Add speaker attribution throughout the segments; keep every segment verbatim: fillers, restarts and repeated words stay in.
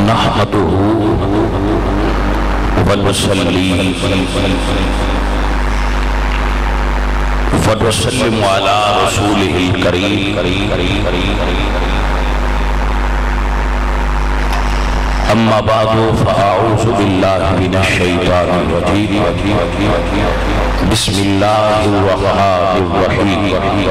Speaker 1: نحمده ونصلي ونسلم على رسوله الكريم أما بعد فأعوذ بالله من الشيطان الرجيم بسم الله الرحمن الرحيم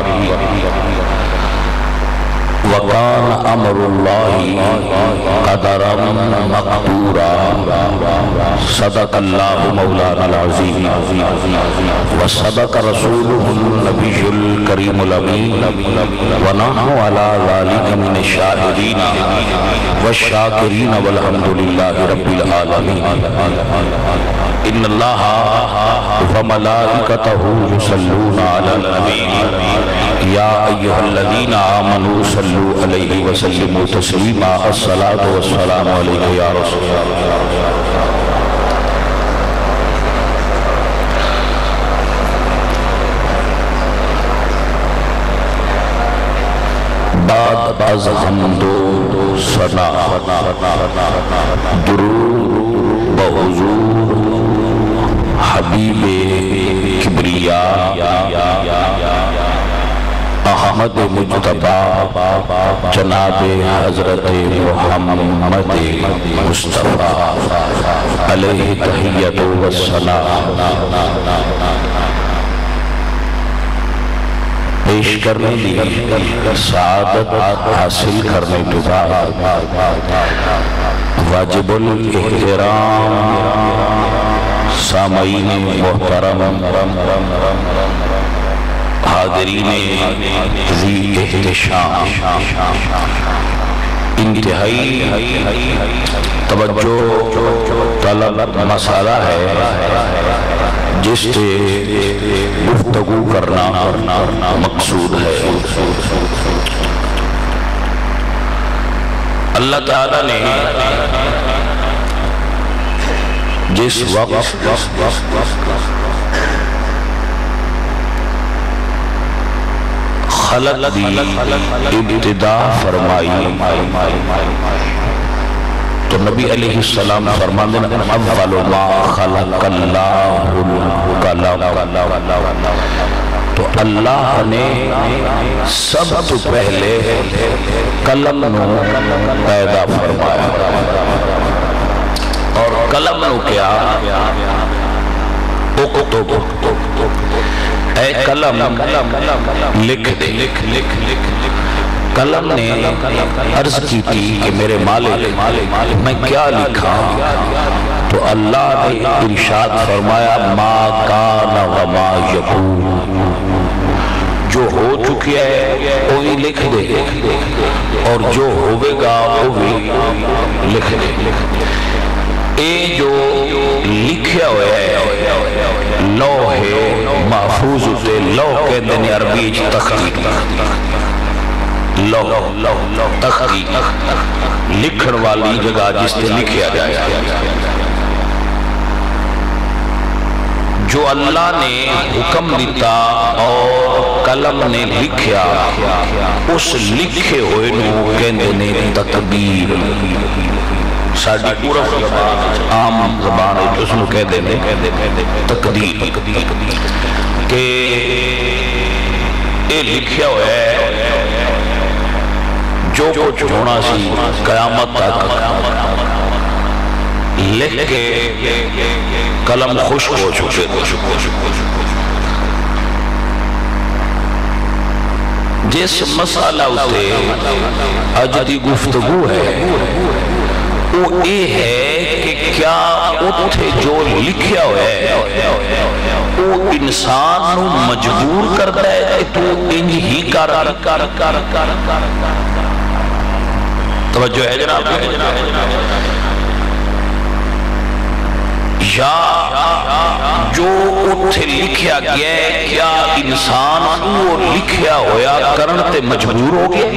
Speaker 1: وَكَانَ أَمْرُ اللَّهِ قَدَرًا مَقْدُورًا صدق اللہ مولانا العظیم وصدق رسولہ النبی الکریم الامین ونحن علی ذلك من الشاہدین والشاکرین والحمدللہ رب العالمین ان اللہ وملائکتہ یصلون علی النبی یا ایہا الذین آمنوا صلوا علیہ وسلموا تسلیما الصلاة والسلام علیہ یا رسول اللہ بعد از حمد و ثنا درود بحضور حبیب کبریاء احمد مجتبی جناب حضرت محمد مصطفیٰ علیہ تحیت و السلام پیش کرنے لی سعادت حاصل کرنے کے بعد واجب الاحترام سامعین محترم حاضرین ذی احتشام انتہائی توجہ طلب مسئلہ ہے جس سے گفتگو کرنا مقصود ہے۔ اللہ تعالیٰ نے جس وقت خلق دی ابتدا فرمائی تو نبی علیہ السلام فرمان دینا اول ما خلق اللہ القلم تو اللہ نے سب تو پہلے قلم نو پیدا فرمایا اور قلم نو کیا اکتب اے قلم لکھ دے قلم نے عرض کی تھی کہ میرے مالک میں کیا لکھا تو اللہ نے ارشاد فرمایا ما کان وما یکون جو ہو چکی ہے وہی لکھ دے اور جو ہوئے گا وہی لکھ دے اے جو لکھیا ہوئے ہے لوح محفوظ سے لوح کے دن عربی تختی لوح تختی لکھن والی جگہ جس سے لکھیا جائے جو اللہ نے حکم دیتا اور قلم نے لکھیا اس لکھے ہوئے نو کہندے نے تقدیر ساڑھی پورا عام زبان ہے جو اس میں کہہ دینے تقدیر کہ یہ لکھیا ہوا ہے جو کچھ ہونا سی قیامت تک لکھ کے قلم خشک ہو چکے جس مسئلہ اسے اجدی گفتگو ہے وہ یہ ہے کہ کیا اتھے جو لکھیا ہوئے وہ انسان نو مجبور کرتا ہے کہ تو انج ہی کر توجہ ہے جناب یا جو اتھے لکھیا گیا ہے کیا انسان وہ لکھیا ہویا کرنتے مجبور ہو گیا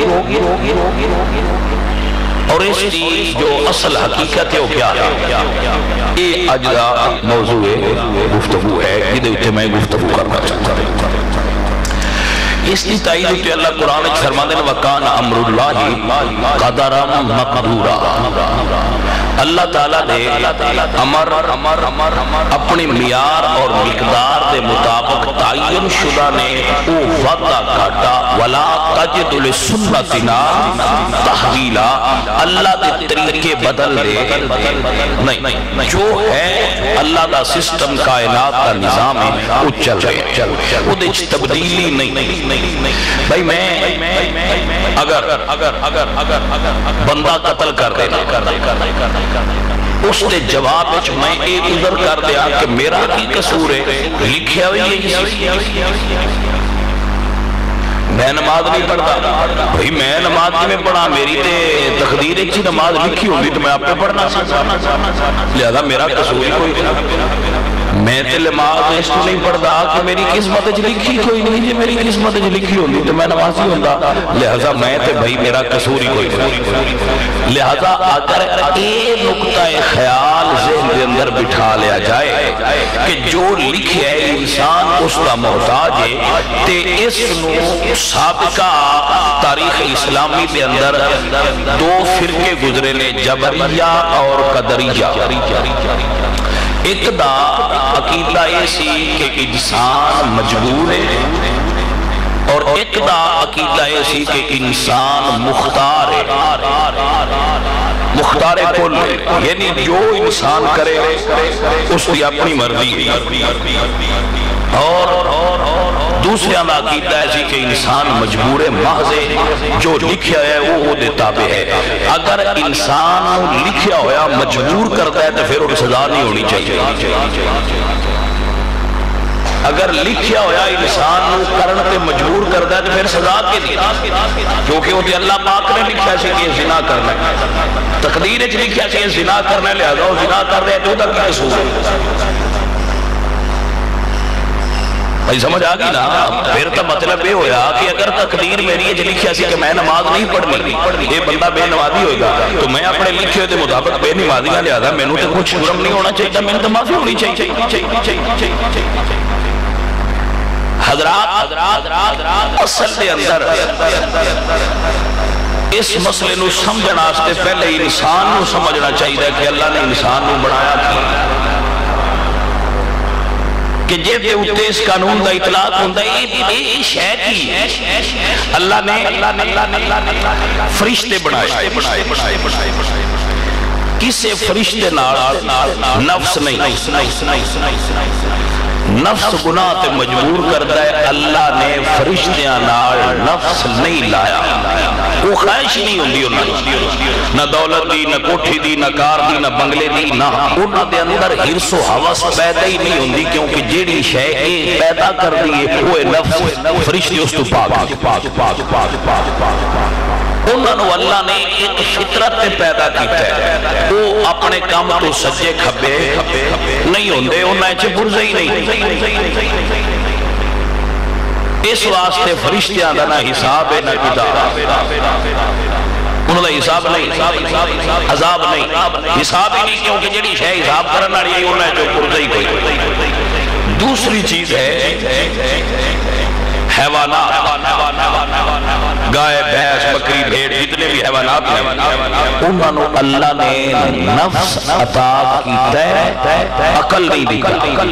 Speaker 1: اور اس کی جو اصل حقیقت ہے وہ کیا ہے یہ اجزا موضوع گفتگو ہے جدے اتنے میں گفتگو کرنا چاہتا ہوں اس کی تائید تے اللہ قرآن وچ فرماندے نے وکان امر اللہ قدرا مقدورا. اللہ تعالیٰ نے امر اپنی معیار اور مقدار دے مطابق تعین شدہ نے او وعدہ کاٹا ولا تجد لسنتنا تحویلا. اللہ دے طریقے بدل دے نہیں, جو ہے اللہ دا سسٹم کائنات کا نظام ہے وہ چل رہے وہ دے تبدیلی نہیں. بھائی میں اگر بندہ قتل کر دینا اس نے جواب وچ میں ایک ادھر کر دیا کہ میرا کی قصور ہے, لکھیا ہوئی ہے میں نماز نہیں پڑھتا. بھئی میں نماز میں پڑھا, میری تے تقدیر ایک چی نماز لکھی ہوگی تو میں آپ پہ پڑھنا سکتا, لہذا میرا قصور کوئی میں تے نماز اس کو نہیں پڑھتا کہ میری قسمت وچ لکھی کوئی نہیں. جی میری قسمت وچ لکھی ہوگی تو میں نمازی ہوندا, لہذا میں تے بھئی میرا قصور ہی کوئی نہیں. لہذا اگر ایک نقطہ خیال ذہن کے اندر بٹھا لیا جائے کہ جو لکھے ہے انسان اس کا محتاج ہے, تے اس نو سابقہ تاریخ اسلامی کے اندر دو فرقے گزرے نے, جبریہ اور قدریہ. ایک دا عقیدہ ایسی کہ انسان مجبور ہے, اور ایک دا عقیدہ ایسی کہ انسان مختار ہے, مختار کل ہے, یعنی جو انسان کرے اس کی اپنی مرضی ہے. اور دوسرے کا عقیدہ ایسی کہ انسان مجبور محض ہے, جو لکھیا ہے وہ وہ دے تابع ہے. اگر انسان لکھیا ہویا مجبور کرتا ہے تو پھر وہ سزا نہیں ہونی چاہیے. اگر لکھیا ہویا انسان کرن تے مجبور کرتا ہے تو پھر سزا کے نہیں, کیونکہ وہ اللہ پاک نے لکھیا سی کہ زنا کرنا ہے, تقدیر وچ لکھیا سی زنا کرنا ہے, لہذا وہ زنا کر رہے تو تک قصور ہے. بھائی سمجھ آگی نا, پھر تو مطلب یہ ہویا کہ اگر تقدیر میری ہے جو لکھیا سی کہ میں نماز نہیں پڑھنی, یہ بندہ بے نمازی ہوئے گا تو میں اپنے لکھے ہوئے دے مطابق بے نمازی نہ لہذا میں نے تو کچھ شرم نہیں ہونا چاہیے, میں نے تو معافی ہونی چاہیے. حضرات اصل دے اندر اس مسئلے نو سمجھنا آستے پہلے انسان نو سمجھنا چاہیے کہ اللہ نے انسان نو بنایا کی کہ جے دے اتے اس قانون دا اطلاق ہوندہ یہ شے کی اللہ نے فرشتے بنائے. کسے فرشتے نفس نہیں, نفس گناہ تے مجبور کرتا ہے, اللہ نے فرشتیاں نال نفس نہیں لایا. وہ خواہش نہیں ہوندی انہوں نہ دولت دی, نہ کوٹھی دی, نہ کار دی, نہ بنگلے دی, نہ انہوں دے اندر حرص و حوث پیدا ہی نہیں ہوندی, کیونکہ جیڑی شے پیدا کر دی ہے وہ نفس فرشتے اس تو پاک. انہوں نے اللہ نے ایک فطرت پہ پیدا کیتا ہے, وہ اپنے کام تو سجے کھبے نہیں ہوندے, انہیں چے برزے ہی نہیں. اس واسطے فرشتیاں دا نہ حساب ہے نہ کتاب, انہوں نے حساب نہیں, عذاب نہیں, حساب ہی نہیں, کیونکہ جڑی شے حساب کرنا رہی ہے انہیں چے برزے ہی کوئی. دوسری چیز ہے حیوانات, گائے, بھینس, بکری, بھیڑ, جتنے بھی حیوانات ہیں انہوں نے اللہ نے نفس عطا کیتا ہے, عقل نہیں دیتا,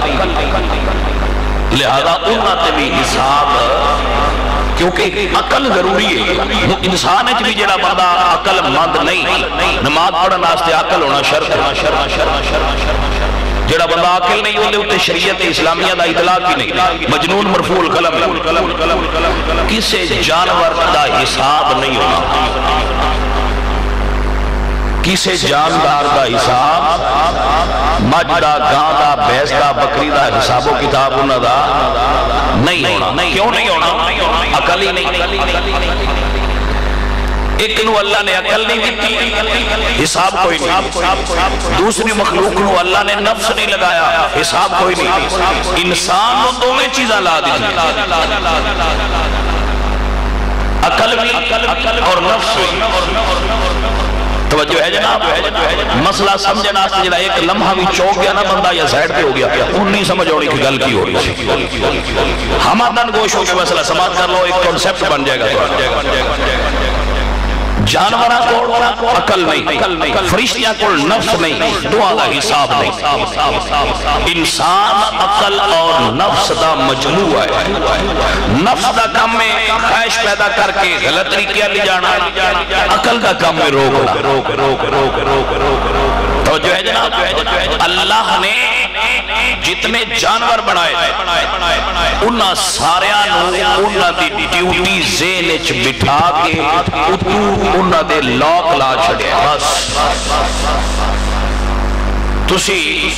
Speaker 1: لہذا انہوں نے بھی حساب, کیونکہ عقل ضروری ہے. انسان ہے بھی جڑا بندہ عقل مند نہیں, نماز پڑھنا واسطے عقل ہونا شرط ہے. جڑا بندہ عقل نہیں ہوندے اتے شریعت اسلامیہ دا اطلاق ہی نہیں, مجنون مرفوع القلم ہے. کسے جانور دا حساب نہیں ہونا, کسے جاندار دا حساب, مجھ دا, گاں دا, بھینس دا, بکری دا حساب و کتاب انہاں دا نہیں ہونا. کیوں نہیں ہونا؟ عقل ہی نہیں. ایک نو اللہ نے عقل نہیں دیتی, حساب کوئی نہیں. دوسری مخلوق نو اللہ نے نفس نہیں لگایا, حساب کوئی نہیں. انسان نو دو میں چیزاں لا دی, عقل بھی اور نفس بھی. توجہ ہے جناب؟ مسئلہ سمجھنا جڑا ایک لمحہ بھی چوک گیا نا بندہ یا سائڈ پہ ہو گیا ان نہیں سمجھ آنی کہ گل کی ہو رہی ہے. ہم دن گوش ہو کے مسئلہ سماعت کر لو ایک کنسپٹ بن جائے گا. جانوراں کو عقل نہیں, فرشتیاں کو نفس نہیں, دعا دا حساب نہیں. انسان عقل اور نفس دا مجموعہ ہے. نفس دا کام میں خواہش پیدا کر کے غلط طریقے لے جانا, عقل کا کام میں روکنا. توجہ ہے جناب؟ اللہ نے جتنے جانور بنائے انہاں ساریاں نو انہاں دی ڈیوٹی ذہن وچ بٹھا کے اتو انہاں دے لاک لا چھڑیا. بس تسی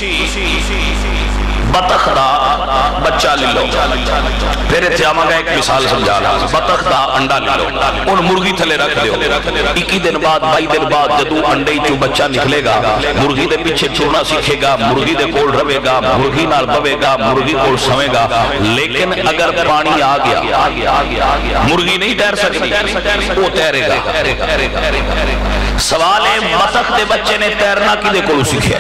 Speaker 1: بطخ دا بچہ لے لو, پھر اتھے آماں گا ایک مثال سمجھا رہا. بطخ دا انڈا لے لو, ان مرغی تھلے رکھ دیو. اکی دن بعد بائی دن بعد جدو انڈے چو بچہ نکلے گا, مرغی دے پیچھے چھوڑنا سیکھے گا, مرغی دے کول روے گا, مرغی نال بوے گا, مرغی کول سوے گا. لیکن اگر پانی آ گیا مرغی نہیں تیر سکتی, وہ تیرے گا. سوال ہے بطخ دے بچے نے تیرنا کی دے کولو سیکھے؟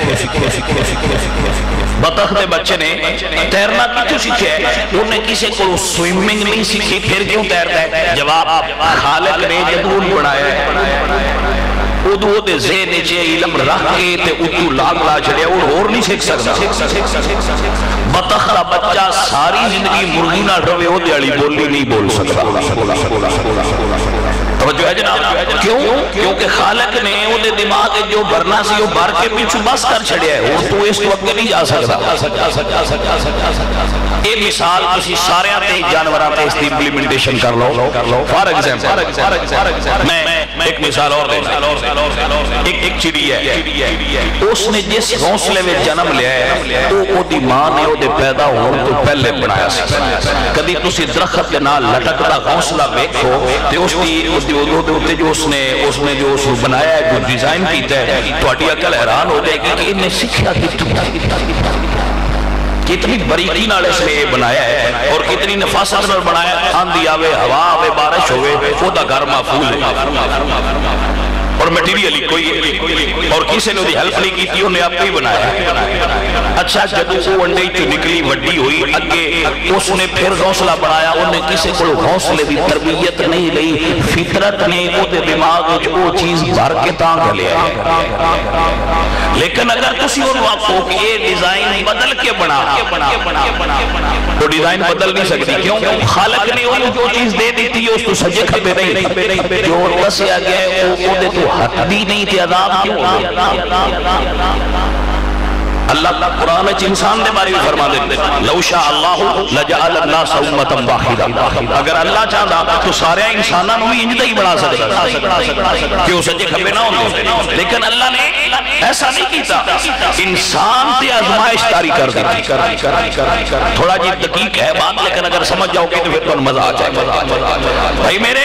Speaker 1: بطخ دے بچے نے تیرنا کی کیوں سیکھے؟ انہیں کسی کو سوئمنگ نہیں سیکھی, پھر کیوں تیرتا ہے؟ جواب خالق نے جدون بڑھایا ہے ادو دے ذہن چے علم رکھ کے تے ادو لاغ لا چھڑے اور اور نہیں سیکھ سکتا. بطخ دا بچہ ساری زندگی مرغی نہ روے ہو دیالی بولی نہیں بول سکتا. توجہ ہے جناب؟ کیوں؟ کیونکہ خالق نے وہ دے دماغ جو برنا سی وہ بار کے پیچھو بس کر چھڑیا ہے, اور تو اس وقت نہیں جا سکتا. ایک مثال کسی سارے آتے ہی جانوران پہ اس دی امپلیمنٹیشن کر لو. فار ایگزامپل میں ایک مثال اور دے, ایک چڑی ہے, اس نے جس گھونسلے میں جنم لیا ہے وہ او دی ماں نے او دے پیدا ہونے تو پہلے بنایا سی. کبھی تسی درخت کے نال لٹکتا گھونسلہ دیکھو تے اس دی جو اس نے اس نے جو بنایا ہے, جو ڈیزائن کیتا ہے, تو اٹی عقل حیران ہو جائے گی کہ انہیں سکھیا کتنی بریکی نال اس نے بنایا ہے اور کتنی نفاست نال بنایا ہے. آندھی آوے, ہوا آوے, بارش ہوئے, وہ دا گھر محفوظ ہے اور میٹیریلی کوئی اور کسی نے دی ہیلپ نہیں کی تھی, انہیں آپ کو ہی بنایا. اچھا جب وہ انڈے تو نکلی وڈی ہوئی اگے اس نے پھر گھونسلہ بنایا, انہیں کسی کو گھونسلے دی تربیت نہیں لئی, فطرت نے وہ دے دماغ وہ چیز بھر کے تانگ لیا ہے. لیکن اگر کسی اور واقع ہو کہ یہ ڈیزائن بدل کے بنا تو ڈیزائن بدل نہیں سکتی. کیوں؟ خالق نے انہیں جو چیز دے دیتی ہے اس کو سجے کھپے نہیں, جو دسیا گیا ہے وہ دے تو حد بھی نہیں تھی. عذاب کیوں؟ اللہ قرآن اچھ انسان دے بارے بھی فرما دیتے لو شاء اللہ لجعل الناس امتا واحدا. اگر اللہ چاہتا تو سارے انسانوں بھی انجدہ ہی بنا سکتا کہ وہ سجے کھپے نہ ہوتے, لیکن اللہ نے ایسا نہیں کیتا. انسان تے آزمائش تاری کر دی. تھوڑا جی دقیق ہے بات, لیکن اگر سمجھ جاؤ گے تو پھر تو مزہ آ جائے. بھائی میرے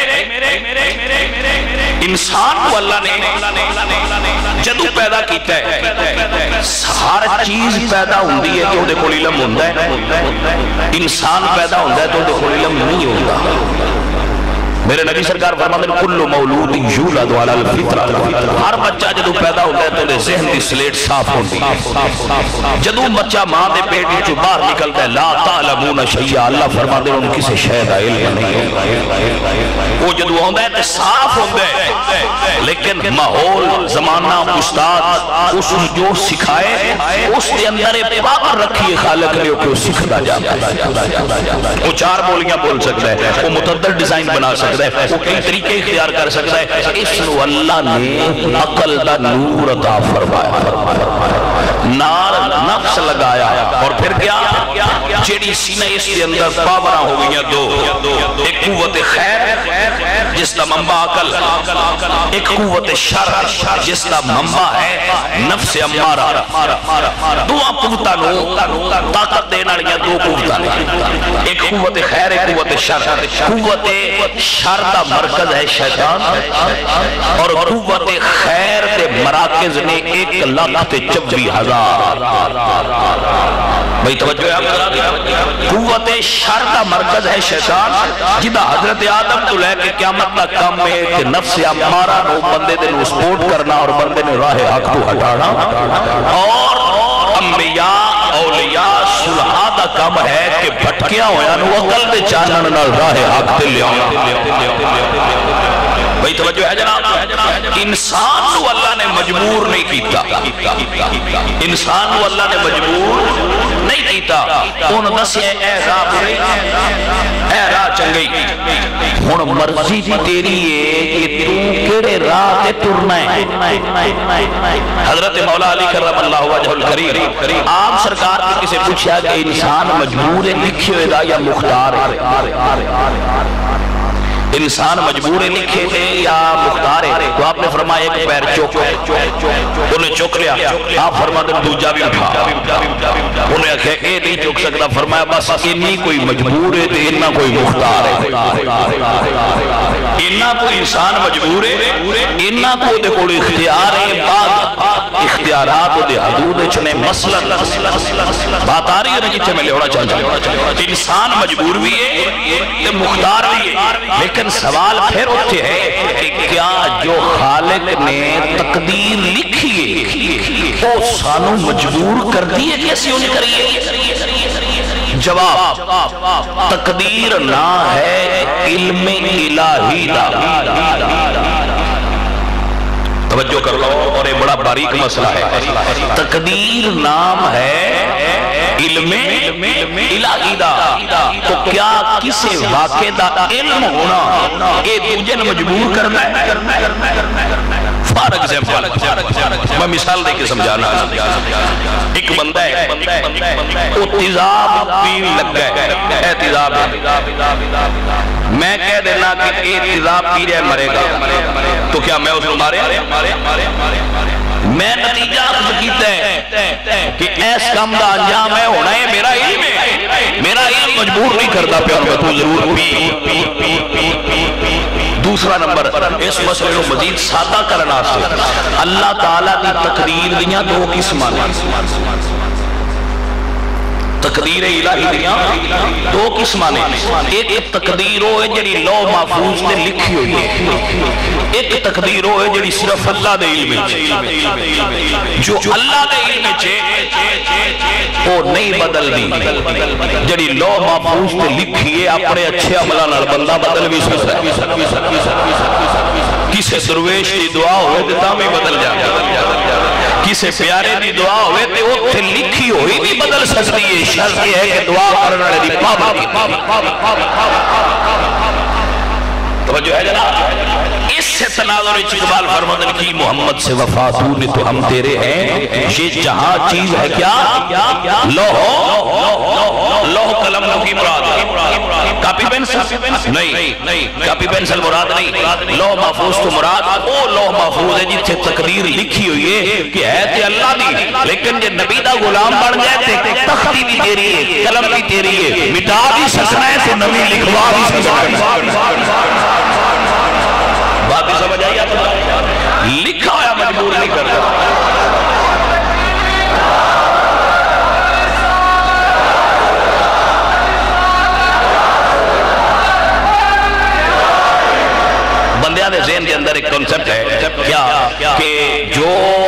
Speaker 1: انسان کو اللہ نے جدو پیدا کیتا ہے, ہر چیز پیدا ہوندی ہے تو دے کول علم ہوندا ہے. انسان پیدا ہوندا ہے تو دے کول علم نہیں ہوندا. میرے نبی سرکار فرماتے ہیں کل مولود یولد علی الفطرہ. ہر بچہ جدو پیدا ہوتا ہے تو دے ذہن دی سلیٹ صاف ہوندی. جدو بچہ ماں دے پیٹ وچوں باہر نکلتا ہے لا تعلمون شیئا, اللہ فرماتے ہیں ان کسی شے دا علم نہیں ہوتا. وہ جدو ہوندا ہے تے صاف ہوندا ہے, لیکن ماحول زمانہ استاد اس جو سکھائے اس دے اندر پاور رکھیے خالق نے کہ وہ سکھدا جاتا ہے. وہ چار بولیاں بول سکتا ہے, وہ متعدد ڈیزائن بنا سکتا ہے, وہ کئی طریقے اختیار کر سکتا ہے. اس لو اللہ نے عقل دا نور عطا فرمایا, نار نفس لگایا, اور پھر کیا جیڑی سینہ اس کے اندر پاورہ ہو گئی دو, ایک قوت خیر جس کا منبع عقل, ایک قوت شر جس کا منبع ہے نفس امارہ. دو قوتاں نو طاقت دینا لیا دو قوتاں, ایک قوت خیر ایک قوت شر. قوت شر دا مرکز ہے شیطان اور قوت خیر دے مراکز نے ایک لاکھ تے چوبی ہزار بھئی توجہ ہے قوت شر دا مرکز ہے شیطان جدہ حضرت آدم تو لے کے قیامت کا کم ہے کہ نفس امارہ نو بندے دے نو سپورٹ کرنا اور بندے نے راہ حق تو ہٹانا اور انبیاء اولیاء صلحاء دا کم ہے کہ بھٹکیاں ہویا نو عقل دے چانن نال راہ حق تے لے بھئی توجہ ہے جناب انسان کو اللہ نے مجبور نہیں کیتا انسان کو اللہ نے مجبور نہیں کیتا انہوں دسے اے راہ بری اے راہ چنگئی ہن مرضی دی تیری ہے کہ تو کیڑے راہ تے ٹرنا ہے حضرت مولا علی کرم اللہ وجہ الکریم آپ سرکار نے کسے پوچھا کہ انسان مجبور ہے لکھے ہوئے دا یا مختار ہے انسان مجبور ہے لکھے تھے یا مختار ہے تو آپ نے فرمایا ایک پیر چوک انہیں چوک لیا آپ فرما دیں دوجہ بھی اٹھا انہیں کہے اے نہیں چوک سکتا فرمایا بس انہی کوئی مجبور ہے تو انہا کوئی مختار ہے انہا کوئی انسان مجبور ہے انہا کو دے کوئی اختیار ہے بعد اختیارات دے حدود چنے مثلا بات آ رہی ہے نا جتنے میں لے ہونا چاہتا انسان مجبور بھی ہے مختار بھی ہے لیکن سوال پھر اٹھے ہے کہ کیا جو خالق نے تقدیر لکھی ہے وہ سانو مجبور کر دی ہے کیسی انہیں کریے جواب تقدیر نہ ہے علم الہی دا توجہ کر لو اور ایک بڑا باریک مسئلہ ہے تقدیر نام ہے علم الہی دا تو کیا کسی واقع دا علم ہونا ایک دوجہ نے مجبور کرنا ہے فار ایگزامپل میں مثال دے کے سمجھانا ایک بندہ ہے وہ تیزاب پین لگ گئے اے تیزاب میں کہہ دینا کہ اے تیزاب پی رہے مرے گا تو کیا میں اس کو مارے میں نتیجہ اخذ کیتا ہے کہ ایس کام دا انجام ہے ہونا ہے میرا علم ہے میرا علم مجبور نہیں کرتا پیار میں تو ضرور پی دوسرا نمبر اس مسئلے کو مزید سادہ کرنا سے اللہ تعالیٰ دی تقدیر دیاں دو قسمان تقدیر الہی دیاں دو قسمان ایک تقدیر ہوئے جڑی لو محفوظ نے لکھی ہوئی ہے ایک تقدیر ہوئے جڑی صرف اللہ دے علم ہے جو اللہ دے علم ہے وہ نہیں بدل دی جڑی لو محفوظ نے لکھی ہے اپنے اچھے عملہ نال بندہ بدل بھی سکتا ہے کسے درویش کی دعا ہوئے دیتا میں بدل جاتا کسے پیارے دی دعا ہوئے تے وہ تھے لکھی ہوئی بھی بدل سکتی ہے شرط یہ ہے کہ دعا کرنا لے دی پابندی توجہ ہے جناب اس سے تناظر اقبال فرمودن کی محمد سے وفاتون تو ہم تیرے ہیں یہ جہاں چیز ہے کیا لوہ لوہ قلم کی مراد کاپی پینسل نہیں کاپی پینسل مراد نہیں لوہ محفوظ تو مراد وہ لوہ محفوظ ہے جس سے تقدیر لکھی ہوئی ہے کہ ہے تے اللہ دی لیکن یہ نبی دا غلام بن گئے تے تختی بھی تیری ہے قلم بھی تیری ہے مٹا بھی سکنا ہے تو نبی لکھوا بھی سکنا ہے بات بھی سمجھ آئی آپ لکھا ہے مجبور نہیں کرتا بندیاں دے ذہن کے اندر ایک کنسپٹ ہے کیا کہ جو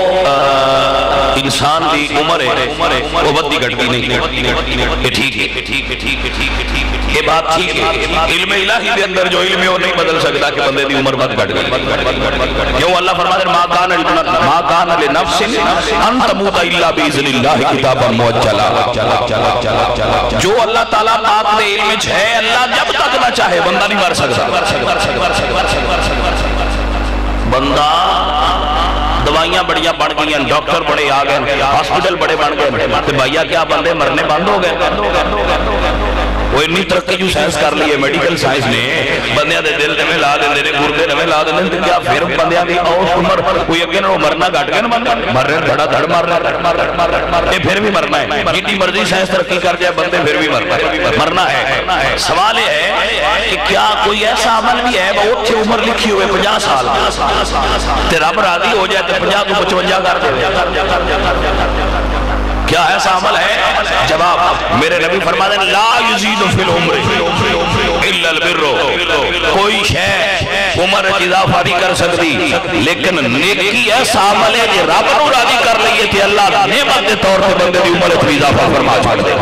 Speaker 1: انسان دی عمر ہے وہ بدی گھٹتی نہیں یہ ٹھیک ہے یہ بات ٹھیک ہے علم الہی دے اندر جو علم ہے وہ نہیں بدل سکتا کہ بندے دی عمر بد گھٹ گئی کیوں اللہ فرماتے ہیں ما کان لنفس ان تموت الا باذن اللہ کتابا مؤجلا جو اللہ تعالیٰ پاک دے علم ہے اللہ جب تک نہ چاہے بندہ نہیں مر سکتا بندہ دوائیاں بڑیاں بڑھ گئی ہیں ڈاکٹر بڑے آ گئے ہاسپٹل بڑے بڑھ گئے تو بھائیہ کیا بندے مرنے بند ہو گئے وہ انی ترقی جو سائنس کر لی ہے میڈیکل سائنس نے بندیاں دے دل نویں لا دیندے نے گردے نویں لا دیندے کیا پھر بندیاں دی اوس عمر کوئی اگے نوں مرنا گھٹ گیا مر رہے بڑا دھڑ مار رہا ہے پھر بھی مرنا ہے جتنی مرضی سائنس ترقی کر جائے بندے پھر بھی مرنا ہے سوال یہ ہے کہ کیا کوئی ایسا عمل بھی ہے وہ اتھے عمر لکھی ہوئے پنجا سال تے رب راضی ہو جائے تے پنجا تو پچونجا کر دے کیا ایسا عمل ہے جواب میرے نبی فرماتے ہیں لا یزید فی العمر الا البر کوئی شے عمر اضافہ نہیں کر سکتی لیکن نیکی ایسا عمل ہے کہ رب نو راضی کر لئیے تھے اللہ نعمت کے طور پہ بندے دی عمر اضافہ فرما چھوڑ دے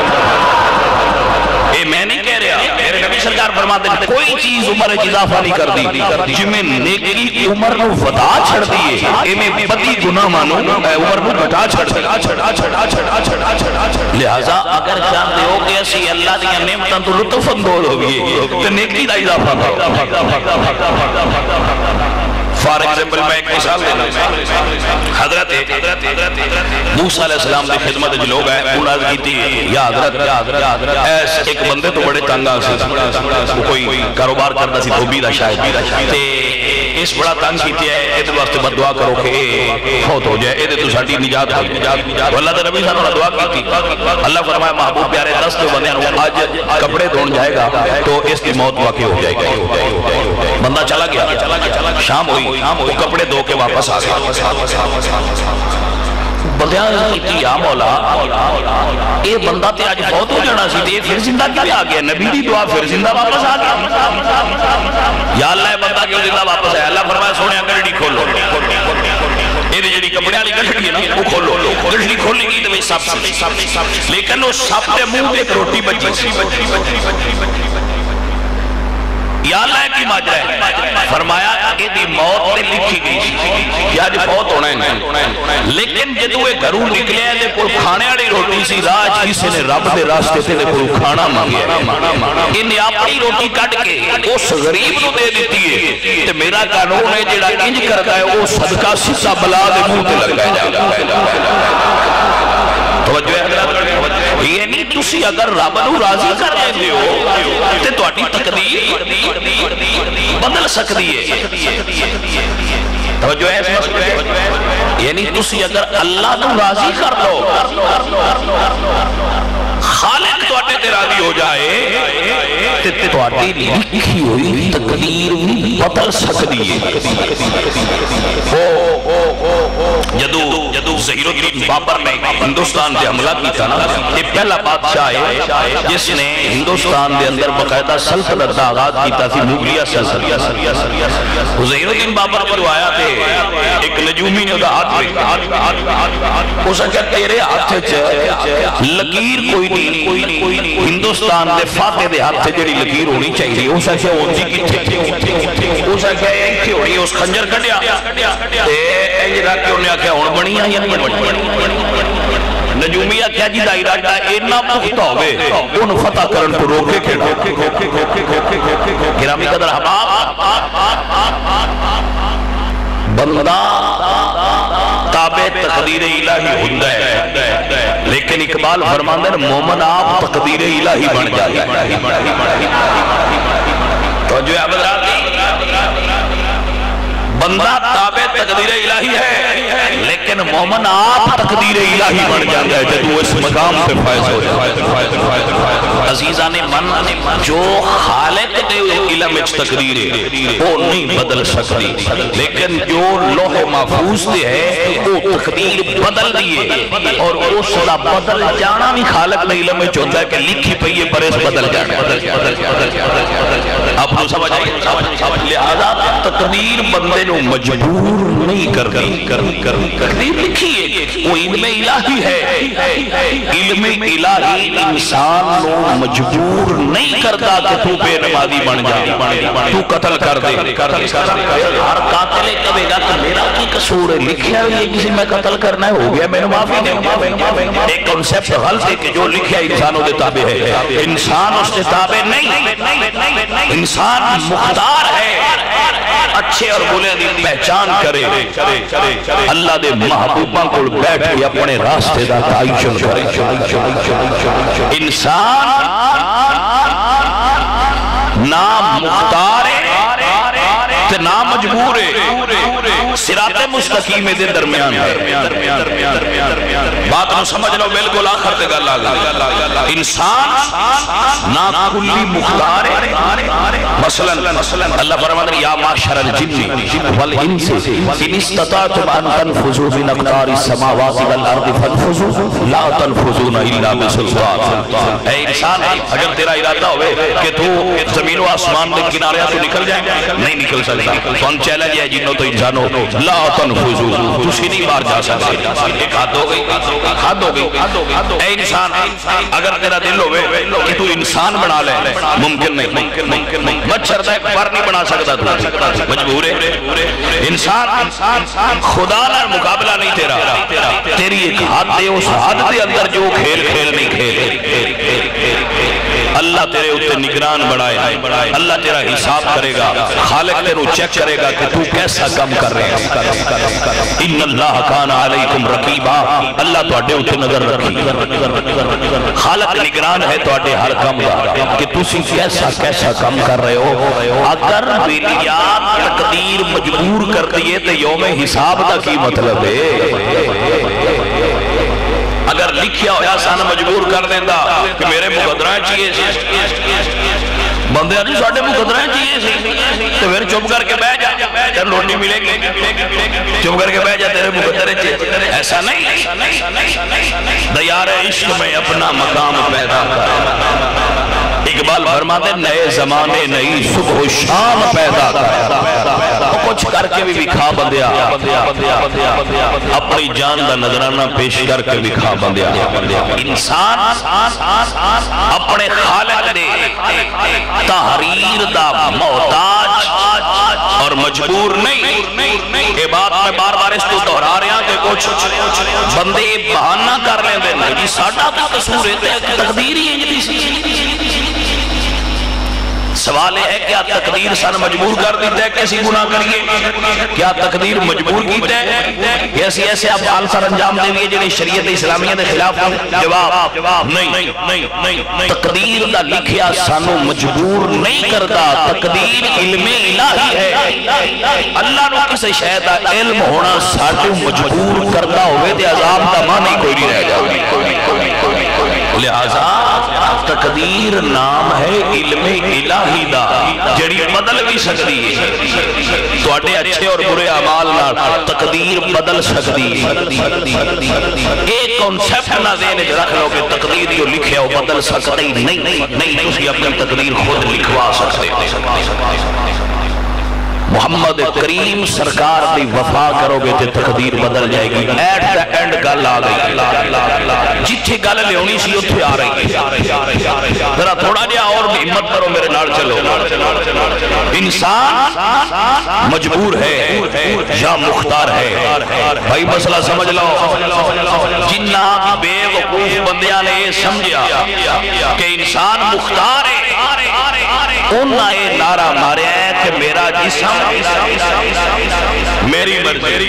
Speaker 1: اے میں نہیں کہہ رہا میرے نبی سرکار فرماتے ہیں کوئی چیز عمر اضافہ نہیں کر دی جی میں نیکی کی عمر نو ودا چھڑ دیئے اے میں بدی گناہ مانو عمر نو گھٹا چھڑ لہذا اگر جان دے ہو کہ اسی اللہ دیا نعمتاں تو لطف اندوز ہوگی تو نیکی دا اضافہ فار ایگزامپل میں ایک مثال دینا حضرت موسیٰ علیہ السلام دی خدمت جو لوگ ہیں انہوں نے کی تھی یا حضرت ایس ایک بندے تو بڑے تنگا سے کوئی کاروبار کرنا سی دھوبی دا شاید تے اس بڑا تنگ کیتی ہے ایدھے واسطے بد دعا کرو کہ فوت ہو جائے ایدھے تو ساٹھی نجات ہو جائے اللہ دے نبی صاحب نے دعا کی تھی اللہ فرمایا محبوب پیارے دس تو بندے آج کپڑے دھون جائے گا تو اس کی موت واقع ہو جائے گا بندہ چلا گیا شام ہوئی وہ کپڑے دھو کے واپس آ گیا بندیاں کیتی یا مولا اے بندہ تے آج فوت ہو جانا سی تے پھر زندہ کیا آ گیا نبی دی دعا پھر زندہ واپس آ گیا یا اللہ اے بندہ کیوں زندہ واپس آیا اللہ فرمایا سونے گھڑی کھولو اے جڑی کپڑے والی گھڑی ہے نا وہ کھولو گھڑی کھولے گی تے سب لیکن وہ سب دے منہ تے ایک روٹی بچی یا اللہ کی ماجرہ ہے فرمایا کہ دی موت نے لکھی گئی یا جی فوت ہونا ہے لیکن جدو ایک گھروں نکلے ہیں دے کوئی کھانے آڑی روٹی سی راج کسی نے رب دے راستے سے دے کوئی کھانا مانگیا انہیں اپنی روٹی کٹ کے اس غریب نو دے دیتی ہے تو میرا قانون ہے جڑا انج کرتا ہے وہ صدقہ سسا بلا دے منہ تے لگا جائے توجہ ہے یعنی تسی اگر رب نو راضی کر رہے ہو تے تو اٹھی تقدیر بدل سکتی ہے توجہ ہے اس مسئلے یعنی تسی اگر اللہ نو راضی کر لو خالق تو اٹھے تے راضی ہو جائے تے تو اٹھی لکھی ہوئی تقدیر بدل سکتی ہے جدو زہیر الدین بابر نے ہندوستان دے حملہ کی تھا نا یہ پہلا بادشاہ ہے جس نے ہندوستان دے اندر باقاعدہ سلطنت دا آغاز کیتا تھی مغلیہ سلطنت زہیر الدین بابر پر آیا تھے ایک نجومی نے ہاتھ میں اس نے تیرے ہاتھ لکیر کوئی نہیں ہندوستان دے فاتح دے ہاتھ جڑی لکیر ہونی چاہیے اس نے کہا ہوتی کتھے اس نے کہا ایک تھی ہونی اس خنجر کٹیا تے یہ رکھ کے انہیں آکھیا ہون بنی ہے یا نہیں بنی نجومیہ کیا جی دا ارادہ اینا پختہ ہوئے ان فتح کرن کو روکے کھڑا گرامی قدر حباب بندہ تابع تقدیر الہی ہوتا ہے لیکن اقبال فرماندے ہیں مومن آپ تقدیر الہی بن جائے تو جو ہے بندہ تابع تقدیر الہی ہے لیکن مومن آپ تقدیر الہی بن جاتا ہے جب وہ اس مقام پہ فائز ہو جائے عزیزان من جو خالق دے علم اچ تقدیر ہے وہ نہیں بدل سکتی لیکن جو لوح محفوظ دے ہے وہ تقدیر بدل دیئے اور وہ صدا بدل جانا بھی خالق دے علم اچ ہوتا ہے کہ لکھی پہیے پر اس بدل جانا آپ کو سمجھ آئیے لہذا تقدیر بندے نو مجبور نہیں کرتی تقدیر لکھی ہے وہ علم الہی ہے علم الہی انسان نو مجبور نہیں کرتا کہ تو بے نمازی بن جائے تو قتل کر دے ہر قاتل کبھی گا کہ میرا کی قصور ہے لکھیا ہے کسی میں قتل کرنا ہے ہو گیا میں نے معافی نہیں ایک کنسیپٹ غلط ہے کہ جو لکھیا انسانوں دے تابع ہے انسان اس دے تابع نہیں انسان مختار ہے اچھے اور برے دی پہچان کرے اللہ دے محبوباں کو بیٹھ کے اپنے راستے دا تعین کرے انسان نہ مختار ہے تے نہ مجبور ہے صراط مستقیم دے درمیان ہے بات نو سمجھ لو بالکل آخر تے گل آ گئی انسان نہ کلی مختار ہے مثلا اللہ فرماتا ہے یا معشر الجن والانس ان استطعتم ان تنفذوا من اقطار السماوات والارض فانفذوا لا تنفذون الا بسلطان اے انسان اگر تیرا ارادہ ہوئے کہ تو زمین و آسمان کے کنارے تو نکل جائے نہیں نکل سکتا تو ہم چیلنج ہے جنوں تو انسانوں لا تنفذوا تسی نہیں باہر جا سکتے ایک حد ہو گئی حد ہو گئی اے انسان اگر تیرا دل ہوئے کہ تو انسان بنا لے ممکن نہیں مچھر دا ایک پر نہیں بنا سکتا تو مجبور ہے انسان خدا نہ مقابلہ نہیں تیرا تیری ایک حد دے اس حد دے اندر جو کھیل کھیل نہیں کھیل اللہ تیرے اتنے نگران بڑھائے اللہ تیرا حساب کرے گا خالق تیرو چیک کرے گا کہ تو کیسا کم کر رہے ہیں ان اللہ کان علیکم رقیبا اللہ تو اڈے اتنے نظر رکھی خالق نگران ہے تو اڈے ہر کم کا کہ تسی کیسا کیسا کم کر رہے ہو اگر بیلیات تقدیر مجبور کر دیئے تو یوم حساب دا کی مطلب ہے اگر لکھیا ہویا سانا مجبور کر دیندہ کہ میرے مقدرہ چاہیے بندے آجی ساڑھے مقدرہ چاہیے تو پھر چپ کر کے بیٹھ جا تیرے روٹی ملے گی چپ کر کے بیٹھ جا تیرے مقدرہ چاہیے ایسا نہیں دیار عشق میں اپنا مقام پیدا کر اقبال فرماتے نئے زمانے نئی صبح و شام پیدا کر کچھ کر کے بھی بکھا بندیا اپنی جان دا نظرانہ پیش کر کے بکھا بندیا انسان اپنے خالق دے تحریر دا محتاج اور مجبور نہیں یہ بات میں بار بار اس کو دہرا رہا کہ کچھ بندے بہانہ کر لیں دے نہیں ساڑھا تو قصور ہے تقدیر ہی انجلی سی سوال ہے کیا تقدیر سن مجبور کر دیتا ہے کیسی گناہ کریے کیا تقدیر مجبور کیتا ہے ایسی ایسے افعال سر انجام دے لیے جنہیں شریعت اسلامیہ دے خلاف جواب نہیں تقدیر دا لکھیا سانو مجبور نہیں کرتا تقدیر علم الہی ہے اللہ نو کسے شاید علم ہونا ساٹو مجبور کرتا ہوئے دے عذاب دا معنی کوئی نہیں رہ جاؤ لہذا تقدیر نام ہے علم الہی دا جڑی بدل بھی سکتی ہے تو اٹھے اچھے اور برے عمال تقدیر بدل سکتی ہے ایک کنسیپٹ نہ دینے جو رکھ لو کہ تقدیر جو لکھے ہو بدل سکتی نہیں نہیں اسی اپنے تقدیر خود لکھوا سکتے محمد کریم سرکار دی وفا کرو گے تے تقدیر بدل جائے گی ایٹ دا اینڈ گل آ گئی جتھے گل لیونی سی اتھے آ رہی ذرا تھوڑا جہا اور بھی ہمت کرو میرے نال چلو انسان مجبور ہے یا مختار ہے بھائی مسئلہ سمجھ لو جنہ بے وقوف بندیاں نے یہ سمجھا کہ انسان مختار ہے انہاں یہ نعرہ مارے ہے کہ میرا جسم میری مرضی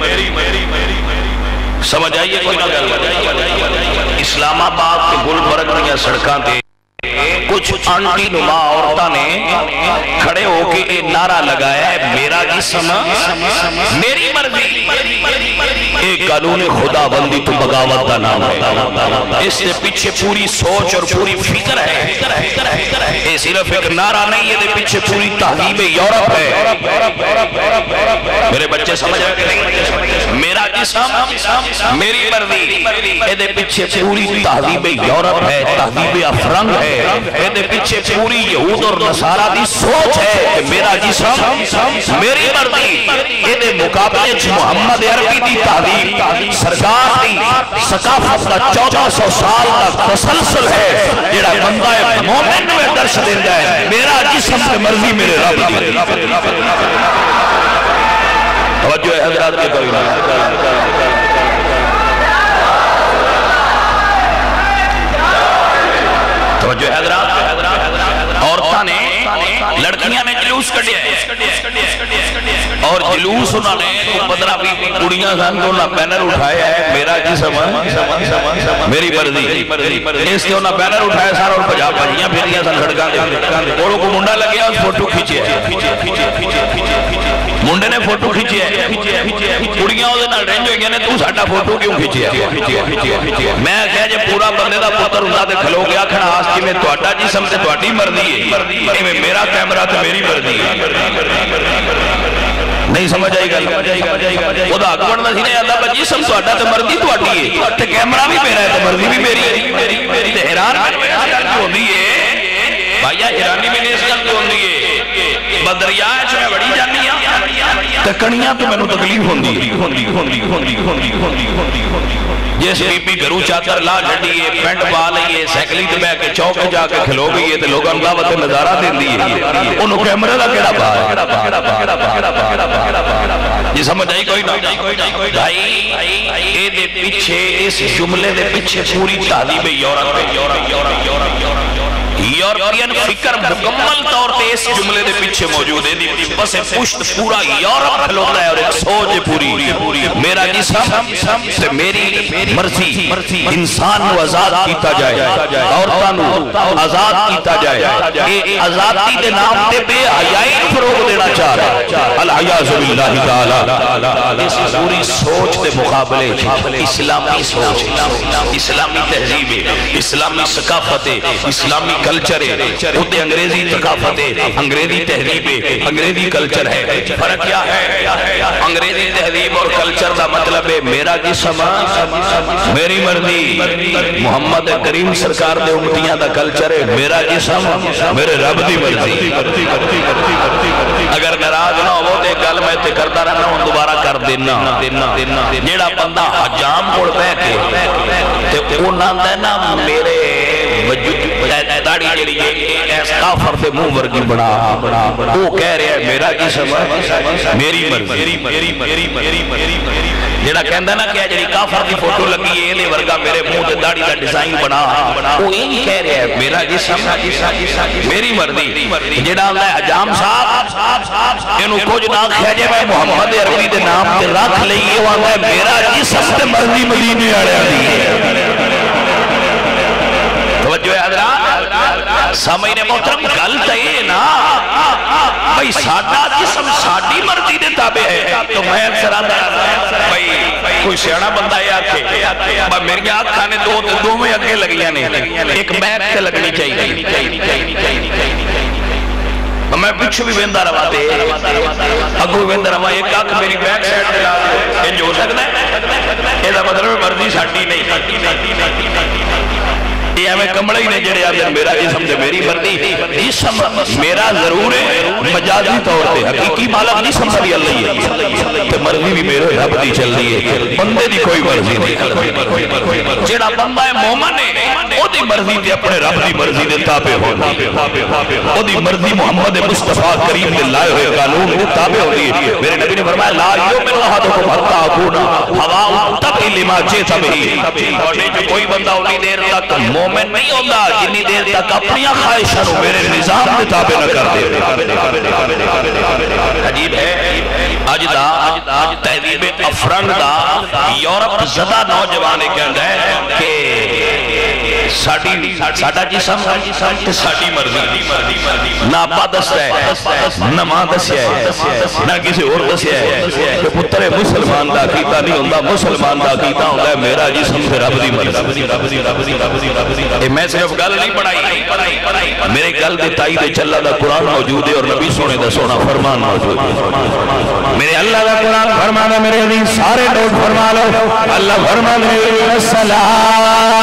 Speaker 1: سمجھ آئیے کوئی نہ گل اسلام آباد کے گلبرگ میں سڑکاں تے کچھ آنٹی نما عورتاں نے کھڑے ہو کے ایک نعرہ لگایا ہے میرا جسم میری مرضی ایک قانون خدا بندی تو بغاوت کا نام ہے اس سے پیچھے پوری سوچ اور پوری فکر ہے یہ صرف ایک نعرہ نہیں ہے یہ پیچھے پوری تہذیب یورپ ہے میرے بچے سمجھ رہے ہیں میرا جسم میری مرضی یہ پیچھے پوری تہذیب یورپ ہے تہذیب افرنگ ہے یہ پیچھے پوری یہود اور نصارہ دی سوچ ہے کہ میرا جسم میری مرضی یہ مقابلے محمد عربی دی تہذیب سرکار دی ثقافت کا چودہ سو سال کا تسلسل ہے جڑا بندہ مومن میں درش دیتا ہے میرا جسم سے مرضی میرے رب دی توجہ ہے حضرات کے کوئی نہ توجہ حضرات عورتاں نے لڑکیاں نے جلوس کڈیا اور جلوس انہوں نے پندرہ بھی کڑیاں سن تو انہیں بینر اٹھایا ہے میرا جسم میری مرضی اس نے انہیں بینر اٹھایا سارا اور پجا پجیاں پھیریاں سن سڑکاں دے اور کو منڈا لگیا اس فوٹو کھینچے منڈے نے فوٹو کھینچے کڑیاں وہ رینج ہوئی نے تو ساڈا فوٹو کیوں کھینچے میں کہا جی پورا بندے دا پتر ہوندا تے کھلو گیا کھڑا آس کی میں تہاڈا جسم تے تہاڈی مرضی ہے ایویں میرا کیمرہ تے میری مرضی ہے نہیں سمجھ آئی گل وہ دا حق بندا سی نے اللہ دا جسم تہاڈا تے مرضی تہاڈی ہے تے کیمرہ بھی میرا ہے تے مرضی بھی میری تے حیران ہوندی ہے بھائیا حیرانی میں اس گل تے ہوندی ہے بدریا چ میں بڑی جانی ہاں تے کنیاں تو مینوں تکلیف ہوندی ہوندی ہوندی ہوندی ہوندی ہوندی ہوندی جس بی بی گھروں چادر لا چھڈیے پینٹ پا لئیے سائیکلی تے بیٹھ کے چوک جا کے کھلو گئی ہے تے لوگاں نوں دعوت نظارہ دیندی ہے اونوں کیمرے دا کیڑا بھا جی سمجھ آئی کوئی نہ بھائی اے دے پیچھے اس جملے دے پیچھے پوری تعلیم یورپ یورپین فکر مکمل طور پہ اس جملے دے پیچھے موجود ہے بس پشت پورا یورپ کھلوتا ہے اور ایک سوچ پوری میرا جسم سے میری مرضی انسان کو آزاد کیتا جائے عورتوں کو آزاد کیتا جائے یہ آزادی دے نام تے بے حیائی فروغ دینا چاہ رہا ہے العیاذ باللہ تعالی اس پوری سوچ دے مقابلے اسلامی سوچ اسلامی تہذیب اسلامی ثقافت اسلامی کلچر ہے ہوتے انگریزی ثقافت ہے انگریزی تہذیب ہے انگریزی کلچر ہے فرق کیا ہے انگریزی تہذیب اور کلچر دا مطلب ہے میرا جسم میری مرضی محمد کریم سرکار دے امتیاں دا کلچر ہے میرا جسم میرے رب دی مرضی اگر ناراض نہ ہو تے گل میں تے کردا رہنا ہوں دوبارہ کر دینا جیڑا بندہ حجام کول بیٹھ کے تے انہاں دا نا میرے داڑھی جڑی ایس کافر دے منہ ورگی بنا وہ کہہ رہا ہے میرا جسم میری مرضی جڑا کہندا نا کہ جڑی کافر دی فوٹو لگی ہے اے ورگا میرے منہ تے داڑھی دا ڈیزائن بنا وہ یہ کہہ رہا ہے میرا جسم میری مرضی جڑا اللہ حجام صاحب اینو کچھ نہ کہہ جے میں محمد عربی دے نام تے رکھ لئیے وہ ہے میرا جسم تے مرضی مدینے والے دی ہے توجہ ہے حضرات سامعین محترم گل تے یہ نا بھئی ساڈا جسم ساڈی مرضی دے تابع ہے تو میں اکثر آتا بھئی کوئی سیاڑا بندہ ہے آکھے میری آنکھاں نے دو دو میں اگے لگیاں نے ایک بیک تے لگنی چاہیے میں پچھو بھی ویندہ روا دے اگو ویندہ روا ایک آنکھ میری بیک سائیڈ دے لا دے یہ جو سکتا ہے یہ دا مطلب مرضی ساڈی نہیں یہ ہمیں کمڑے ہی نہیں جڑے آدھے میرا جسم سے میری مرضی جسم میرا ضرور ہے مجازی طور پہ حقیقی مالک جسم سے بھی اللہ ہے تو مرضی بھی میرے رب دی چل رہی ہے بندے دی کوئی مرضی نہیں جڑا بندہ ہے مومن ہے وہ دی مرضی تے اپنے رب دی مرضی دے تابع ہو وہ دی مرضی محمد مصطفیٰ کریم دے لائے ہوئے قانون دے تابع ہو دی میرے نبی نے فرمایا لا یؤمن احدکم حتی اکونا ہوا تقی لما جئت بہ اور جو کوئی بندہ اتنی دیر تک مومن نہیں ہوتا جنی دیر تک اپنی خواہشوں میرے نظام دے تابع نہ کر دے عجیب ہے آج دا تہذیب افرنگ دا یورپ زدہ نوجوانے کہندا ہے کہ ساڑا جسم ساڑی مرضی نہ اپا دستا ہے نہ ماں دسیا ہے نہ کسی اور دسیا ہے کہ پتر مسلمان دا کیتا نہیں ہوندہ مسلمان دا کیتا ہوندہ ہے میرا جسم سے رب دی مرضی میں صرف گل نہیں پڑھائی میرے گل دے تائید چلا دا قرآن موجود ہے اور نبی سونے دا سونا فرمان موجود ہے میرے اللہ دا قرآن فرمانا میرے حدیث سارے لوگ فرما لو اللہ فرمانا السلام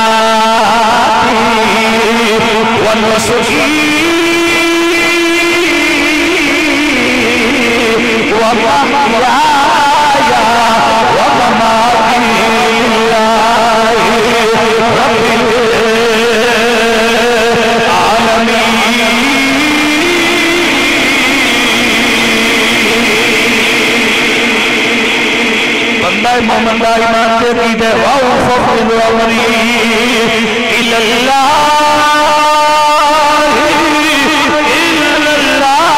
Speaker 1: والنسخی ومحیایا ومماتی للہ رب العالمین بندہ مومن دا ایمان دے دیدے وَأُفَقِدُ أَمْرِي إِلَى اللَّهِ إِلَى اللَّهِ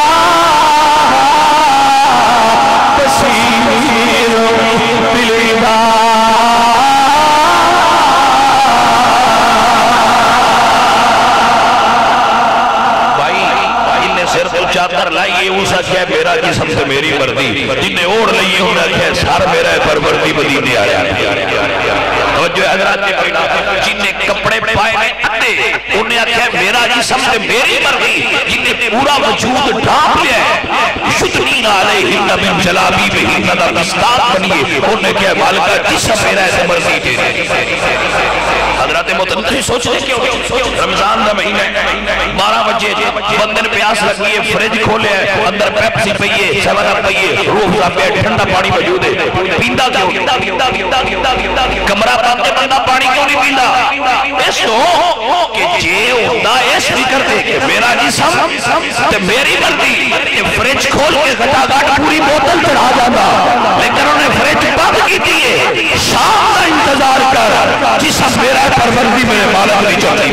Speaker 1: چادر لائیے اس آخیا میرا جسم تے میری مرضی، جنہیں اوڑھ لئیے انہیں آخیا سار میرا ہے پروردی مدینے آ رہا توجہ حضرات کے پڑھا، جنہیں کپڑے پائے نے اندے انہیں آخیا میرا جسم تے میری مرضی، جنہیں پورا وجود ڈھانپ لیا ہے شتنین علیہن من جلابیبہن دا دستار بنیے انہیں کہا مالکہ جسم میرا ہے مرضی تیرے۔ حضرات متنقی سوچنے کیوں رمضان دا مہینہ بارہ بجے بندن پیاس لگی ہے، فریج کھولے ہے، اندر پیپسی پئیے، سیون اپ پئیے، روح صاحب ٹھنڈا پانی موجود ہے، پیندہ کیوں کمرہ پاتے بندہ پانی کیوں نہیں پیندہ؟ اس تو کہ جے ہوتا اس فکر دے کہ میرا جسم تے میری مرضی، فریج کھول کے گھٹا گھٹ پوری بوتل چڑھا جاتا، لیکن انہیں فریج بند کی دیئے شام کا انتظار کر جسم میرا پروردی میرے مالک نہیں چاہتی۔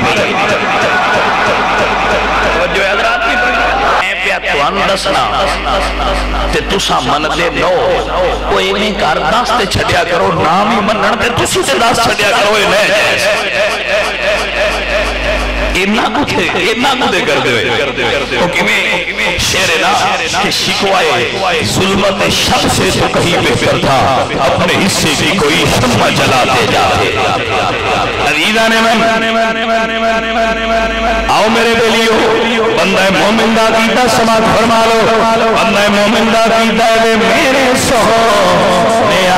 Speaker 1: جو حضرات کی میں پیا توان دسنا تے تسا من دے نو کوئی نہیں کار داس تے چھڑیا کرو نام ہی منن تے تسی تے داس چھڑیا کرو اے لے اینا کتے اینا کتے کر دے تو کیویں شعر نا کہ شکوائے ظلمت شب سے تو کہیں بہتر تھا اپنے حصے کی کوئی شمع جلاتے جاتے۔ عزیزان من آؤ میرے بیلیو بندہ مومن دا کیتا سماعت فرما لو، بندہ مومن دا کیتا ہے میرے سہونیا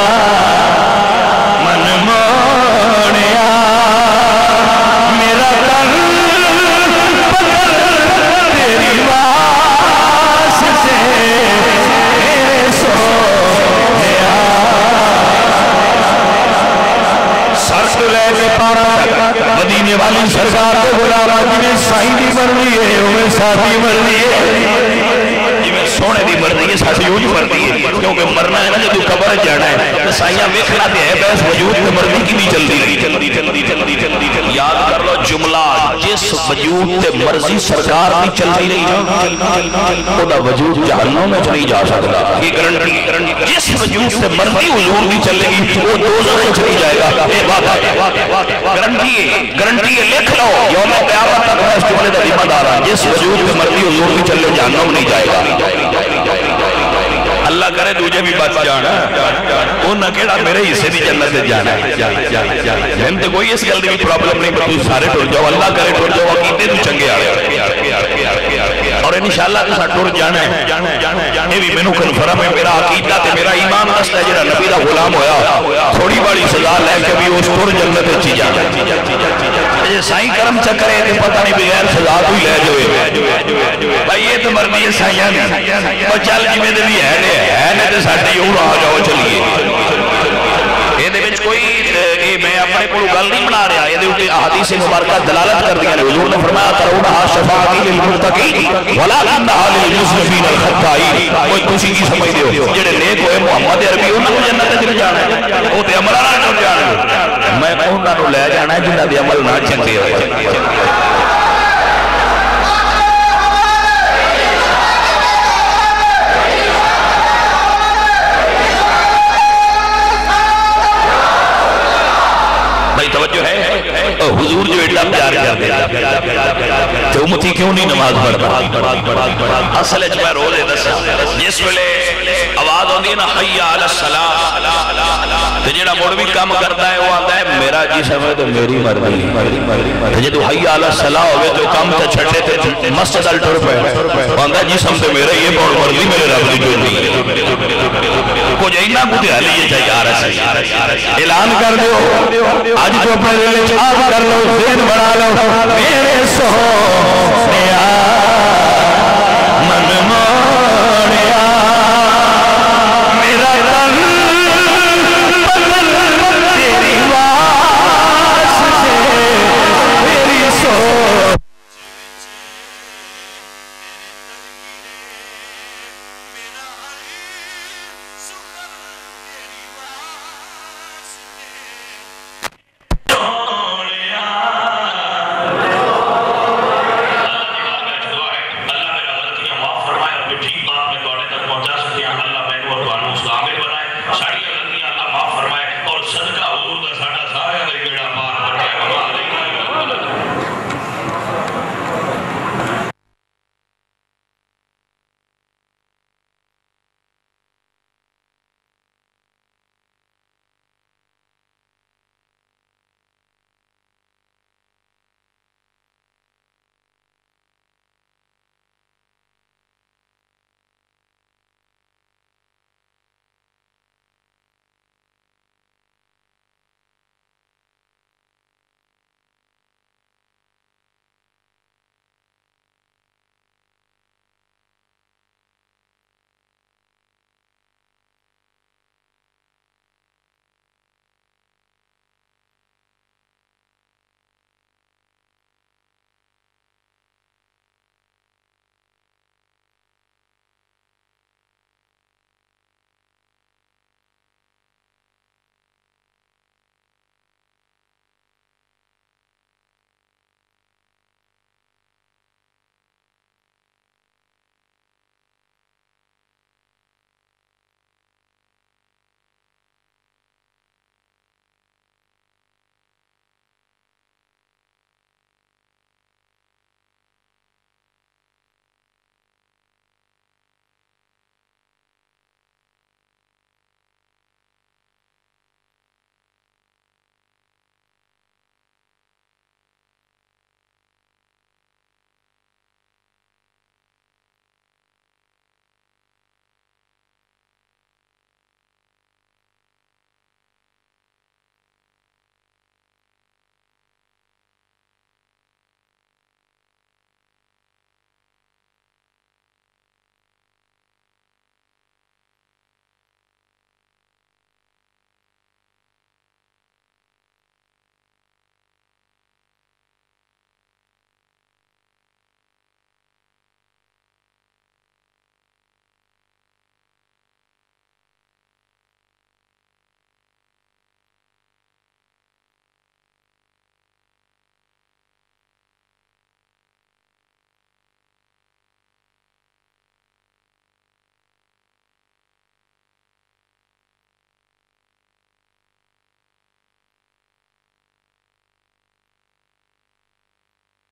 Speaker 1: من موڑیا میرا دل بدل تیری واسطے میرے سہونیا سر تو لے کے پارا مدینے والی سرکار کو بلاوا جنہیں سائیں دی مرضی ہے انہیں ساتھی مرضی ہے، جنہیں سونے دی مرضی ہے ساتھی ہوئی مرضی ہے، کیونکہ مرنا ہے نا جب قبر جانا ہے تو سائیاں ویکھنا دے ہے بس وجود کی مرضی کی نہیں چل دی۔ یاد کر لو جملہ جس وجود تے مرضی سرکار نہیں چل رہی وہ دا وجود جہنم میں چلی جا سکتا، یہ گارنٹی جس وجود سے مرضی حضور نہیں چلے گی وہ دوزخ میں چلی جائے گا، یہ بات ہے گارنٹی ہے گارنٹی ہے لکھ لو یوم قیامت تک میں اس جملے کا ذمہ دار ہوں جس وجود پہ مرضی حضور کی چلے جہنم نہیں جائے گا۔ اللہ کرے تجھے بھی بچ جانا وہ نہ کہڑا میرے حصے بھی جنت سے جانا ہے، میں تو کوئی اس گل کی پرابلم نہیں پر سارے ٹر جاؤ، اللہ کرے ٹر جاؤ عقیدے تو چنگے آ رہے اور انشاءاللہ تسا ٹر جانا ہے، یہ بھی مینوں کنفرم ہے میرا عقیدہ تے میرا ایمان دستا ہے جڑا نبی دا غلام ہویا تھوڑی بڑی سزا لے کے بھی اس ٹر جنت وچ جانا، یہ سائیں کرم چکرے تے پتہ نہیں بغیر سزا تو ہی لے جوئے بھائی یہ تو مرضی ہے سائیاں دی اور چل جویں دے بھی ہے ہے نے تے ساڈی اور آ جاؤ چلیے یہ دے وچ کوئی میں اپنے کو گل نہیں بنا رہا، یہ دے اوپر احادیث مبارکہ دلالت کر دیا نے، حضور نے فرمایا ترونہا شفاعتی للمتقین ولکنہا للمذنبین الخطائین، کوئی خوشی کی سمجھ دیو جڑے نیک ہوئے محمد عربی انہاں کو جنت وچ جانا ہے، او تے عمل نال ٹر جانا، میں انہاں نوں لے جانا ہے جنہاں دے عمل نہ چنگے ہوئے۔ توجہ ہے حضور جو ایڈا پیار کر دے تو امتی کیوں نہیں نماز پڑھتا؟ اصل اچھ میں روزے دسا جس ویلے آواز ہوندی ہے نا حی علی الصلاۃ تو جڑا مڑ بھی کام کرتا ہے وہ آتا ہے میرا جسم ہے تو میری مرضی، جے تو حی علی الصلاۃ ہوئے تو کام تے چھٹے تے مسجد ال ٹر پے آندا جسم تے میرا یہ بہت مرضی میرے رب دی جو نہیں کچھ اینا کو تے حلی یہ یار ہے اعلان کر دیو آج تو اپنے دل چھاپ کر لو ذہن بڑھا لو میرے سہونیا من موڑیا میرا دل بدل تیری واسطے میری سہونیا
Speaker 2: اللہ میں اور دوانوں اس کو عامل بنائے